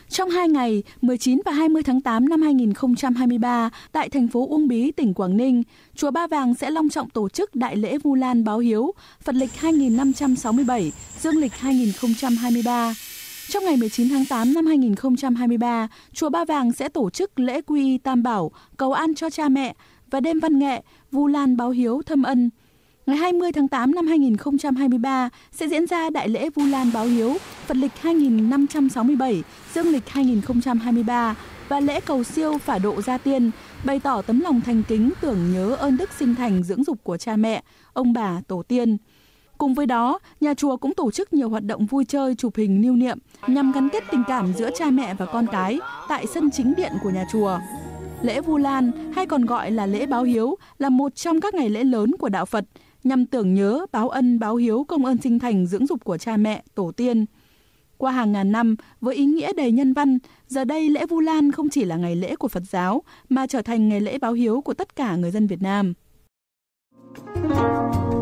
Trong 2 ngày 19 và 20 tháng 8 năm 2023, tại thành phố Uông Bí, tỉnh Quảng Ninh, Chùa Ba Vàng sẽ long trọng tổ chức Đại lễ Vu Lan báo hiếu, Phật lịch 2567, Dương lịch 2023. Trong ngày 19 tháng 8 năm 2023, Chùa Ba Vàng sẽ tổ chức lễ quy y Tam Bảo, cầu an cho cha mẹ và đêm văn nghệ Vu Lan báo hiếu thâm ân. Ngày 20 tháng 8 năm 2023 sẽ diễn ra Đại lễ Vu Lan báo hiếu, Phật lịch 2567, Dương lịch 2023 và lễ cầu siêu phả độ gia tiên, bày tỏ tấm lòng thành kính tưởng nhớ ơn đức sinh thành dưỡng dục của cha mẹ, ông bà, tổ tiên. Cùng với đó, nhà chùa cũng tổ chức nhiều hoạt động vui chơi, chụp hình lưu niệm nhằm gắn kết tình cảm giữa cha mẹ và con cái tại sân chính điện của nhà chùa. Lễ Vu Lan hay còn gọi là lễ báo hiếu là một trong các ngày lễ lớn của đạo Phật nhằm tưởng nhớ, báo ân, báo hiếu công ơn sinh thành dưỡng dục của cha mẹ, tổ tiên. Qua hàng ngàn năm, với ý nghĩa đầy nhân văn, giờ đây lễ Vu Lan không chỉ là ngày lễ của Phật giáo mà trở thành ngày lễ báo hiếu của tất cả người dân Việt Nam.